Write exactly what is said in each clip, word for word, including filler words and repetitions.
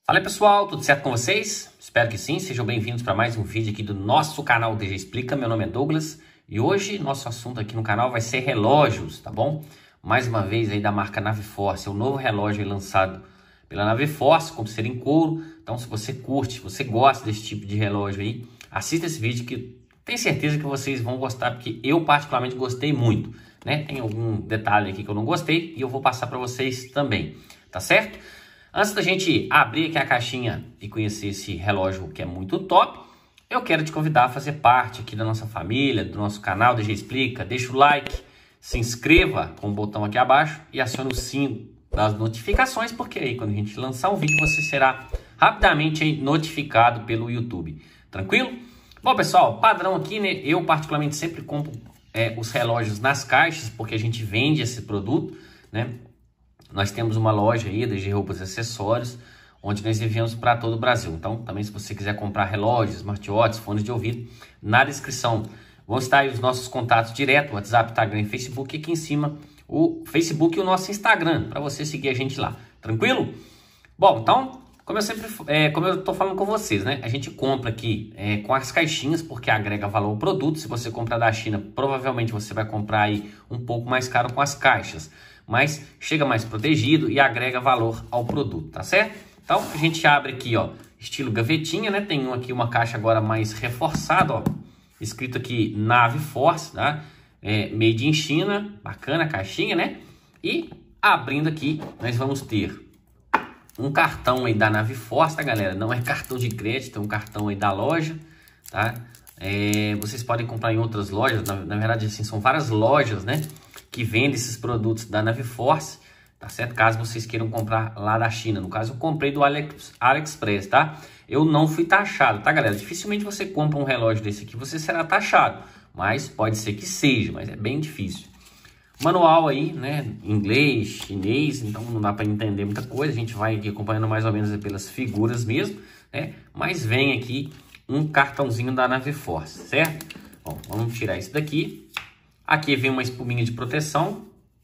Fala aí, pessoal, tudo certo com vocês? Espero que sim, sejam bem-vindos para mais um vídeo aqui do nosso canal D J Explica. Meu nome é Douglas e hoje nosso assunto aqui no canal vai ser relógios, tá bom? Mais uma vez aí da marca Naviforce, é o novo relógio aí lançado pela Naviforce, com pulseira em couro. Então, se você curte, se você gosta desse tipo de relógio aí, assista esse vídeo que tenho certeza que vocês vão gostar, porque eu particularmente gostei muito, né? Tem algum detalhe aqui que eu não gostei e eu vou passar para vocês também, tá certo? Antes da gente abrir aqui a caixinha e conhecer esse relógio que é muito top, eu quero te convidar a fazer parte aqui da nossa família, do nosso canal D J Explica. Deixa o like, se inscreva com o botão aqui abaixo e acione o sino das notificações, porque aí quando a gente lançar um vídeo você será rapidamente aí notificado pelo YouTube. Tranquilo? Bom, pessoal, padrão aqui, né? Eu particularmente sempre compro é, os relógios nas caixas, porque a gente vende esse produto, né? Nós temos uma loja aí de roupas e acessórios, onde nós enviamos para todo o Brasil. Então, também se você quiser comprar relógios, smartwatches, fones de ouvido, na descrição vão estar aí os nossos contatos direto, WhatsApp, Instagram e Facebook. E aqui em cima o Facebook e o nosso Instagram, para você seguir a gente lá. Tranquilo? Bom, então, como eu sempre, é, como eu tô falando com vocês, né? A gente compra aqui é, com as caixinhas, porque agrega valor ao produto. Se você comprar da China, provavelmente você vai comprar aí um pouco mais caro com as caixas, mas chega mais protegido e agrega valor ao produto, tá certo? Então, a gente abre aqui, ó, estilo gavetinha, né? Tem um aqui, uma caixa agora mais reforçada, ó, escrito aqui Naviforce, tá? É, made in China, bacana a caixinha, né? E abrindo aqui, nós vamos ter um cartão aí da Naviforce, tá, galera? Não é cartão de crédito, é um cartão aí da loja, tá? É, vocês podem comprar em outras lojas, na, na verdade, assim, são várias lojas, né? Que vende esses produtos da Naviforce, tá certo? Caso vocês queiram comprar lá da China. No caso, eu comprei do Alex, AliExpress, tá? Eu não fui taxado, tá, galera? Dificilmente você compra um relógio desse aqui, você será taxado. Mas pode ser que seja, mas é bem difícil. Manual aí, né? Inglês, chinês, então não dá para entender muita coisa. A gente vai aqui acompanhando mais ou menos pelas figuras mesmo, né? Mas vem aqui um cartãozinho da Naviforce, certo? Bom, vamos tirar isso daqui. Aqui vem uma espuminha de proteção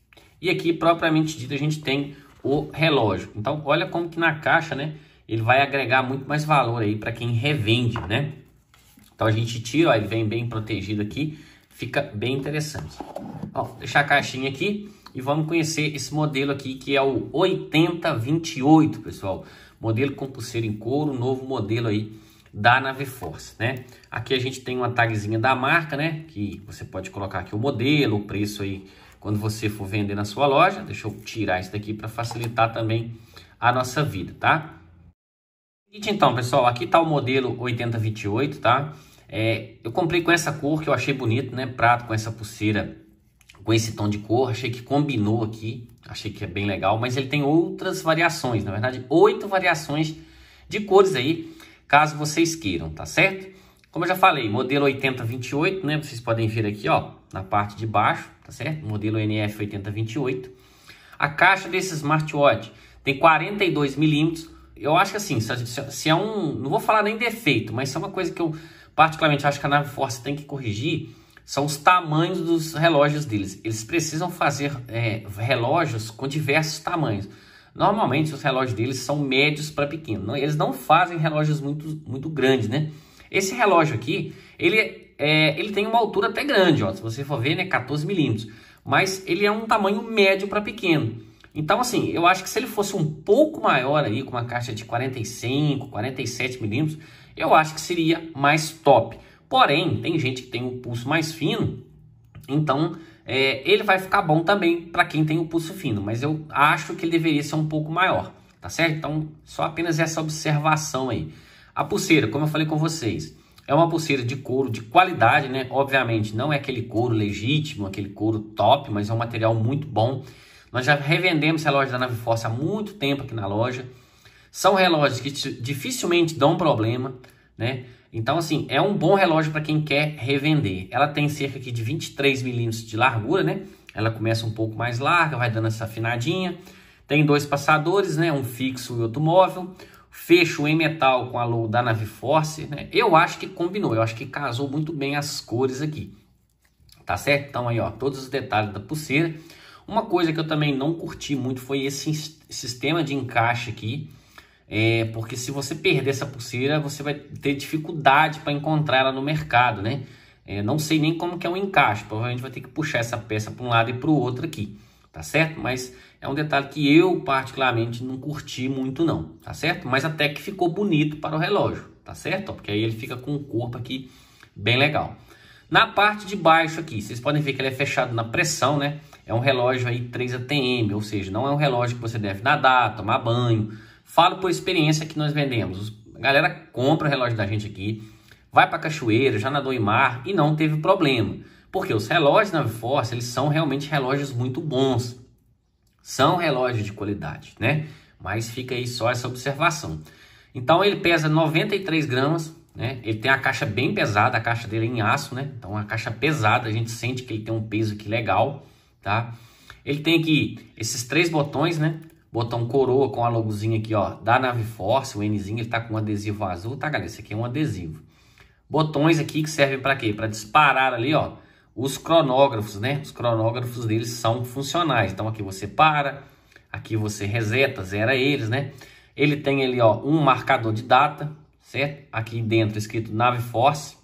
e aqui propriamente dito a gente tem o relógio. Então olha como que na caixa, né, ele vai agregar muito mais valor aí para quem revende, né? Então a gente tira, ó, ele vem bem protegido aqui, fica bem interessante. Ó, deixar a caixinha aqui e vamos conhecer esse modelo aqui que é o oitenta vinte e oito, pessoal. Modelo com pulseira em couro, novo modelo aí da Naviforce, né? Aqui a gente tem uma tagzinha da marca, né? Que você pode colocar aqui o modelo, o preço aí quando você for vender na sua loja. Deixa eu tirar isso daqui para facilitar também a nossa vida, tá? Então, pessoal, aqui tá o modelo oitenta vinte e oito, tá? É, eu comprei com essa cor que eu achei bonito, né? Prato com essa pulseira, com esse tom de cor, achei que combinou aqui, achei que é bem legal, mas ele tem outras variações, na verdade, oito variações de cores aí, caso vocês queiram, tá certo? Como eu já falei, modelo oitenta vinte e oito, né? Vocês podem ver aqui, ó, na parte de baixo, tá certo? Modelo N F oitenta vinte e oito. A caixa desse smartwatch tem quarenta e dois milímetros. Eu acho que assim, se é um... Não vou falar nem defeito, mas se é uma coisa que eu particularmente acho que a Naviforce tem que corrigir, são os tamanhos dos relógios deles. Eles precisam fazer é, relógios com diversos tamanhos. Normalmente os relógios deles são médios para pequenos. Eles não fazem relógios muito, muito grandes, né? Esse relógio aqui, ele, é, ele tem uma altura até grande, ó. Se você for ver, né, quatorze milímetros. Mas ele é um tamanho médio para pequeno. Então, assim, eu acho que se ele fosse um pouco maior aí, com uma caixa de quarenta e cinco, quarenta e sete milímetros, eu acho que seria mais top. Porém, tem gente que tem um pulso mais fino, então é, ele vai ficar bom também para quem tem o pulso fino. Mas eu acho que ele deveria ser um pouco maior, tá certo? Então, só apenas essa observação aí. A pulseira, como eu falei com vocês, é uma pulseira de couro de qualidade, né? Obviamente, não é aquele couro legítimo, aquele couro top, mas é um material muito bom. Nós já revendemos relógios da Naviforce há muito tempo aqui na loja. São relógios que dificilmente dão problema, né? Então, assim, é um bom relógio para quem quer revender. Ela tem cerca aqui de vinte e três milímetros de largura, né? Ela começa um pouco mais larga, vai dando essa afinadinha. Tem dois passadores, né? Um fixo e outro móvel. Fecho em metal com a logo da Naviforce, né? Eu acho que combinou, eu acho que casou muito bem as cores aqui. Tá certo? Então aí, ó, todos os detalhes da pulseira. Uma coisa que eu também não curti muito foi esse sistema de encaixe aqui. É, porque se você perder essa pulseira, você vai ter dificuldade para encontrar ela no mercado, né? É, não sei nem como que é o encaixe, provavelmente vai ter que puxar essa peça para um lado e para o outro aqui, tá certo? Mas é um detalhe que eu particularmente não curti muito não, tá certo? Mas até que ficou bonito para o relógio, tá certo? Porque aí ele fica com o corpo aqui bem legal. Na parte de baixo aqui, vocês podem ver que ele é fechado na pressão, né? É um relógio aí três A T M, ou seja, não é um relógio que você deve nadar, tomar banho. Falo por experiência que nós vendemos. A galera compra o relógio da gente aqui, vai para cachoeira, já nadou em mar e não teve problema. Porque os relógios Naviforce, eles são realmente relógios muito bons. São relógios de qualidade, né? Mas fica aí só essa observação. Então ele pesa noventa e três gramas, né? Ele tem a caixa bem pesada, a caixa dele é em aço, né? Então a caixa pesada, a gente sente que ele tem um peso aqui legal, tá? Ele tem aqui esses três botões, né? Botão coroa com a logozinha aqui, ó, da Naviforce, o Nzinho, ele tá com um adesivo azul, tá, galera? Esse aqui é um adesivo. Botões aqui que servem para quê? Para disparar ali, ó, os cronógrafos, né? Os cronógrafos deles são funcionais. Então aqui você para, aqui você reseta, zera eles, né? Ele tem ali, ó, um marcador de data, certo? Aqui dentro escrito Naviforce,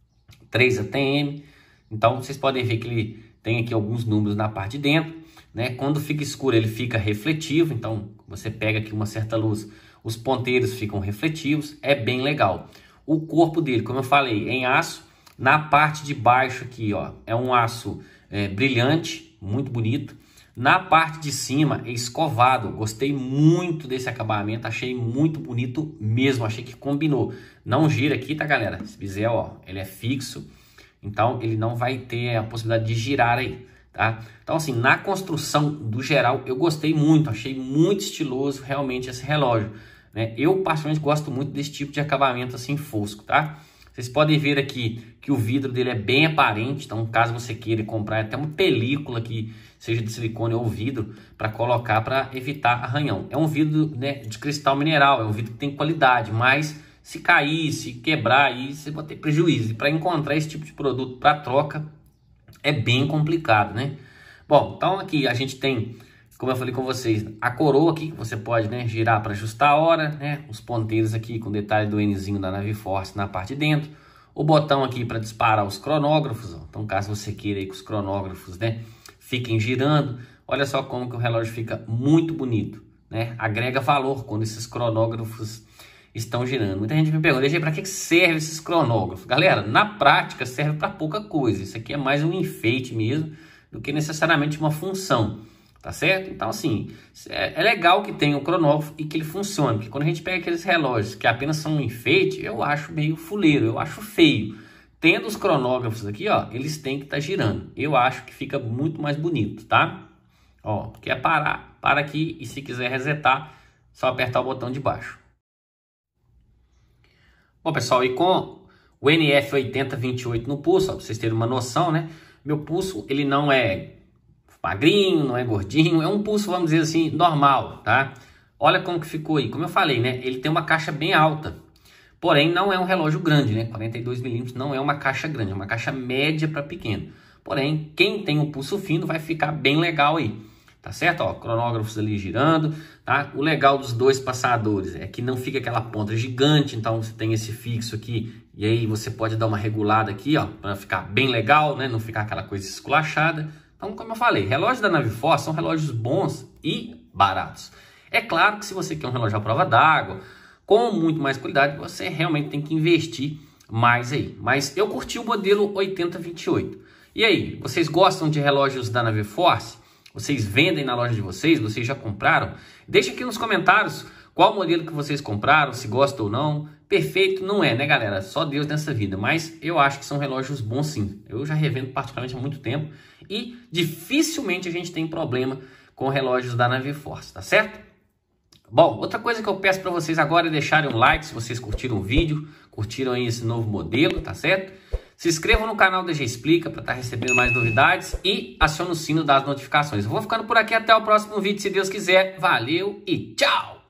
três A T M. Então vocês podem ver que ele tem aqui alguns números na parte de dentro, né? Quando fica escuro ele fica refletivo, então você pega aqui uma certa luz, os ponteiros ficam refletivos, é bem legal. O corpo dele, como eu falei, é em aço. Na parte de baixo aqui, ó, é um aço é, brilhante, muito bonito. Na parte de cima é escovado. Gostei muito desse acabamento, achei muito bonito mesmo, achei que combinou. Não gira aqui, tá, galera? Esse bezel, ó, ele é fixo, então ele não vai ter a possibilidade de girar aí, tá? Então assim, na construção do geral, eu gostei muito, achei muito estiloso realmente esse relógio, né? Eu particularmente gosto muito desse tipo de acabamento assim fosco, tá? Vocês podem ver aqui que o vidro dele é bem aparente, então caso você queira comprar até uma película que seja de silicone ou vidro para colocar para evitar arranhão. É um vidro, né, de cristal mineral, é um vidro que tem qualidade, mas se cair, se quebrar, aí você vai ter prejuízo. E para encontrar esse tipo de produto para troca é bem complicado, né? Bom, então aqui a gente tem, como eu falei com vocês, a coroa aqui, que você pode, né, girar para ajustar a hora, né? Os ponteiros aqui com detalhe do Nzinho da Naviforce na parte de dentro. O botão aqui para disparar os cronógrafos, ó. Então caso você queira aí que os cronógrafos, né, fiquem girando. Olha só como que o relógio fica muito bonito, né? Agrega valor quando esses cronógrafos estão girando. Muita gente me pergunta, para que serve esses cronógrafos? Galera, na prática serve para pouca coisa. Isso aqui é mais um enfeite mesmo do que necessariamente uma função. Tá certo? Então, assim, é, é legal que tenha um cronógrafo e que ele funcione. Porque quando a gente pega aqueles relógios que apenas são um enfeite, eu acho meio fuleiro, eu acho feio. Tendo os cronógrafos aqui, ó, eles têm que estar tá girando. Eu acho que fica muito mais bonito, tá? Ó, quer parar, para aqui e se quiser resetar, só apertar o botão de baixo. Bom, pessoal, e com o N F oitenta vinte e oito no pulso, ó, pra vocês terem uma noção, né? Meu pulso, ele não é magrinho, não é gordinho, é um pulso, vamos dizer assim, normal, tá? Olha como que ficou aí. Como eu falei, né? Ele tem uma caixa bem alta, porém não é um relógio grande, né? quarenta e dois milímetros não é uma caixa grande, é uma caixa média para pequeno. Porém, quem tem o pulso fino vai ficar bem legal aí, tá certo? Ó, cronógrafos ali girando, tá? O legal dos dois passadores é que não fica aquela ponta gigante, então você tem esse fixo aqui, e aí você pode dar uma regulada aqui, ó, para ficar bem legal, né? Não ficar aquela coisa esculachada. Então, como eu falei, relógios da Naviforce são relógios bons e baratos. É claro que se você quer um relógio à prova d'água, com muito mais qualidade, você realmente tem que investir mais aí. Mas eu curti o modelo oitenta vinte e oito. E aí, vocês gostam de relógios da Naviforce? Vocês vendem na loja de vocês? Vocês já compraram? Deixa aqui nos comentários qual modelo que vocês compraram, se gostam ou não. Perfeito não é, né, galera? Só Deus nessa vida. Mas eu acho que são relógios bons sim. Eu já revendo particularmente há muito tempo. E dificilmente a gente tem problema com relógios da Naviforce, tá certo? Bom, outra coisa que eu peço para vocês agora é deixarem um like se vocês curtiram o vídeo, curtiram aí esse novo modelo, tá certo? Se inscrevam no canal D G Explica para estar recebendo mais novidades e acione o sino das notificações. Eu vou ficando por aqui, até o próximo vídeo, se Deus quiser. Valeu e tchau!